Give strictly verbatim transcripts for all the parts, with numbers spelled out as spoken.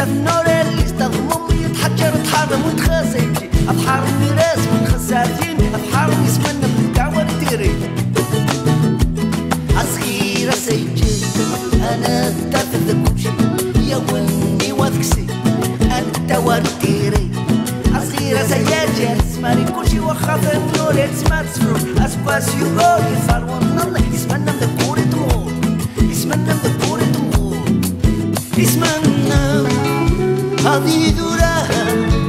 تفنور اللي استضمم يتحجر تحرم وتخاسيجي أبحر ميراس من خساتين أبحر يسمنا بالدعوة الديري أصغير سيجي أنا تفذ كوشي يا وني وذكسي أنت والديري أصغير سيجي اسماني كوشي وخاطر نور يتسمع تسفر أسباس يقول يفعل ونالله يسمنا مذكوري تمور يسمنا مذكوري تمور يسمنا هذه ذراها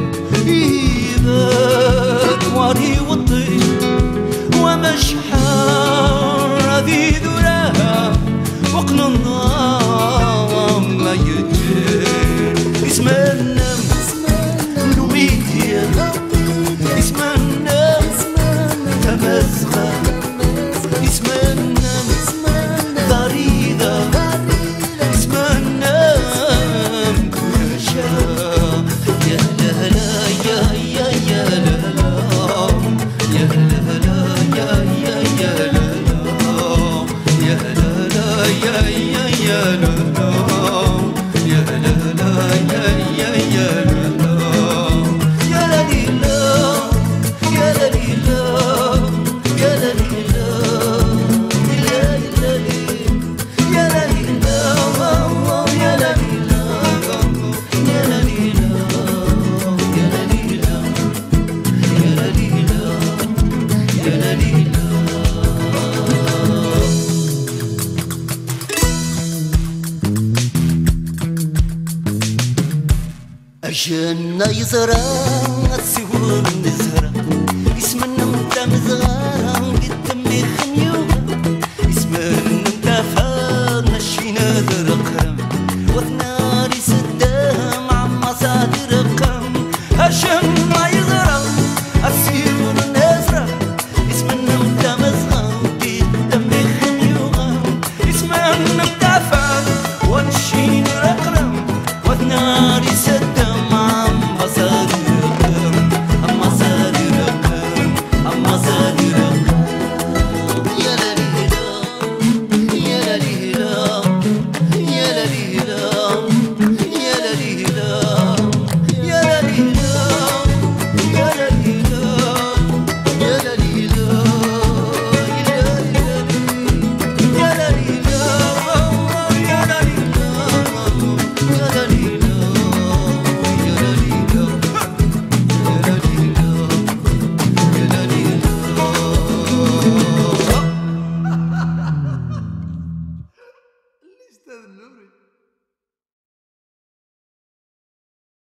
إيبك واري وطي ومشحار هذه ذراها وقن النظام ما يجي يسمنا نوميديا يسمنا تمزغة يسمنا ضريدة يسمنا أجن يزرع السهول